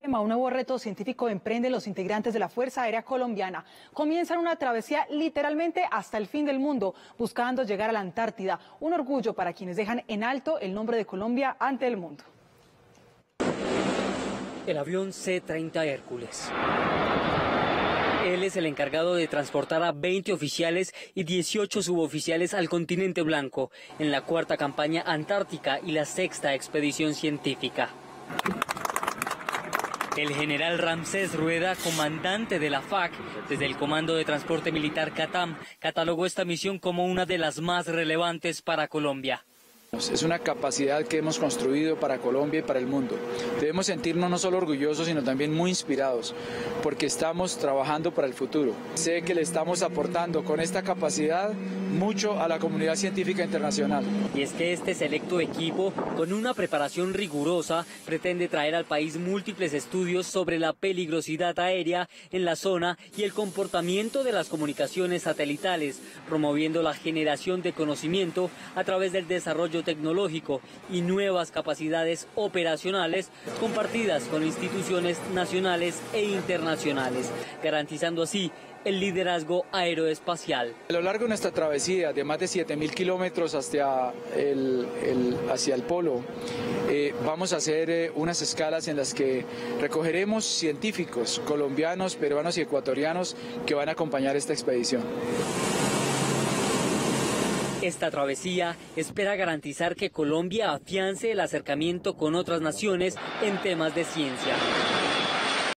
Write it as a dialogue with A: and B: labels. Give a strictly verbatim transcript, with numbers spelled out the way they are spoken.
A: Un nuevo reto científico emprenden los integrantes de la Fuerza Aérea Colombiana. Comienzan una travesía literalmente hasta el fin del mundo, buscando llegar a la Antártida. Un orgullo para quienes dejan en alto el nombre de Colombia ante el mundo.
B: El avión C treinta Hércules. Él es el encargado de transportar a veinte oficiales y dieciocho suboficiales al continente blanco, en la cuarta campaña antártica y la sexta expedición científica. El general Ramsés Rueda, comandante de la F A C, desde el Comando de Transporte Militar CATAM, catalogó esta misión como una de las más relevantes para Colombia.
C: Es una capacidad que hemos construido para Colombia y para el mundo. Debemos sentirnos no solo orgullosos, sino también muy inspirados, porque estamos trabajando para el futuro. Sé que le estamos aportando con esta capacidad mucho a la comunidad científica internacional.
B: Y es que este selecto equipo, con una preparación rigurosa, pretende traer al país múltiples estudios sobre la peligrosidad aérea en la zona y el comportamiento de las comunicaciones satelitales, promoviendo la generación de conocimiento a través del desarrollo tecnológico y nuevas capacidades operacionales compartidas con instituciones nacionales e internacionales, garantizando así el liderazgo aeroespacial.
C: A lo largo de nuestra travesía de más de siete mil kilómetros hacia el, el, hacia el polo, eh, vamos a hacer eh, unas escalas en las que recogeremos científicos colombianos, peruanos y ecuatorianos que van a acompañar esta expedición.
B: Esta travesía espera garantizar que Colombia afiance el acercamiento con otras naciones en temas de ciencia.